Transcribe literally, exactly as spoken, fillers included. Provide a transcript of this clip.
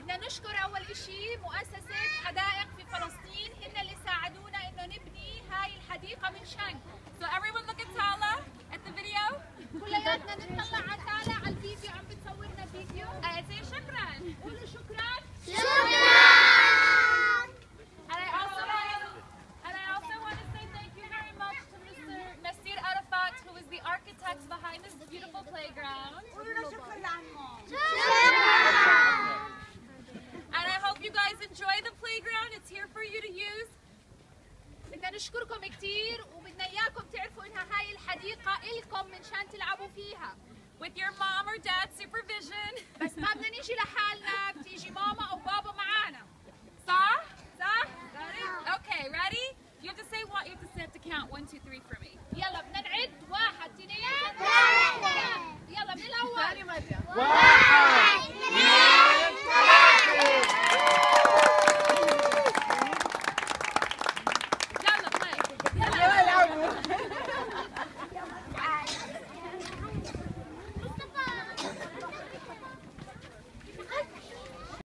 بدنا نشكر أول إشي مؤسسة حدائق في فلسطين، هن اللي ساعدونا إنه نبني هاي الحديقة من شانكو. So everyone look at Tala at the video. كلياتنا نطلع على تالا على الفيديو، عم بتصورنا فيديو. I say شكرا. قولوا شكرا. شكرا. And I also want to, and I also want to say thank you very much to Mister Nasir Arafat, who is the architect behind this beautiful playground. And I hope you guys enjoy the playground. It's here for you to use. بدنا نشكركم كثير وبدنا إياكم تعرفوا إنها هاي الحديقة إلكم من شان تلعبوا فيها. With your mom or dad's supervision. بس ما